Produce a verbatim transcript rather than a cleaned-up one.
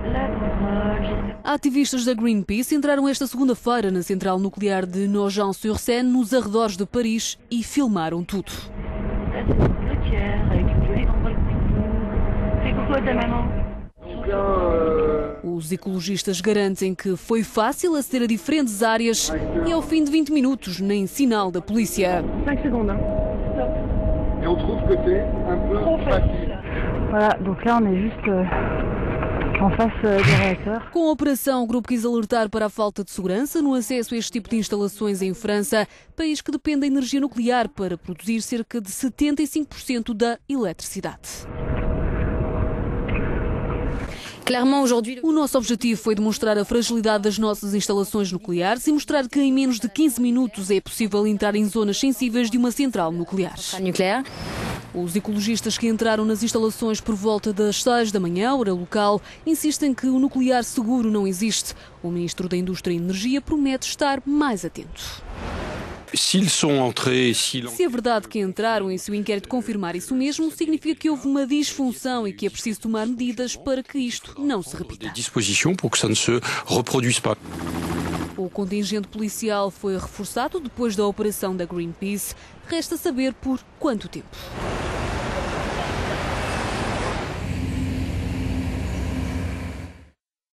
Ativistas da Greenpeace entraram esta segunda-feira na central nuclear de Nogent-sur-Seine, nos arredores de Paris, e filmaram tudo. Os ecologistas garantem que foi fácil aceder a diferentes áreas e ao fim de vinte minutos nem sinal da polícia. Voilà, donc là on est juste en face do reator. Com a operação, o grupo quis alertar para a falta de segurança no acesso a este tipo de instalações em França, país que depende da energia nuclear para produzir cerca de setenta e cinco por cento da eletricidade. O nosso objetivo foi demonstrar a fragilidade das nossas instalações nucleares e mostrar que em menos de quinze minutos é possível entrar em zonas sensíveis de uma central nuclear. Os ecologistas que entraram nas instalações por volta das seis da manhã, hora local, insistem que o nuclear seguro não existe. O ministro da Indústria e Energia promete estar mais atento. Se é verdade que entraram e se o inquérito confirmar isso mesmo, significa que houve uma disfunção e que é preciso tomar medidas para que isto não se repita. O contingente policial foi reforçado depois da operação da Greenpeace. Resta saber por quanto tempo.